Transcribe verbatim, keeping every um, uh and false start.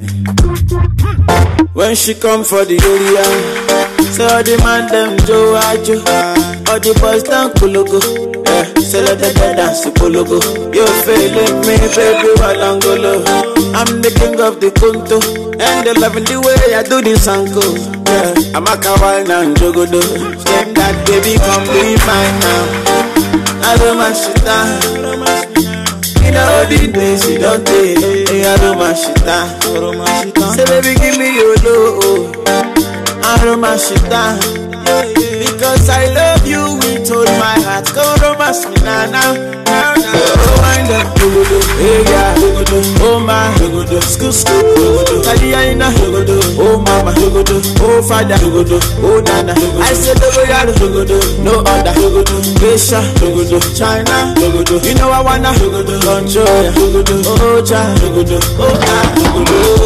When she come for the area, say all the man them Joe Ajo, all the boys down Kologo. Yeah, say let them dance Kologo. You feeling me, baby, Walangolo. I'm the king of the Kunto, and they loving the way I do this anko. Yeah, I'm a kawaii and Jogodo. Step that baby, come be mine now. I don't mind shit down. In all the days you don't take, I don't mind shit down. Say baby, give me your love. I don't mind shit down. Because I love you with all my heart. Go romance me now, now, now, now. Oh, wind up, hey yeah, oh my, school, school, Taliana, oh mama, oh father, oh nana. I said no other, Asia, China, you know I wanna control, oh child, oh ah,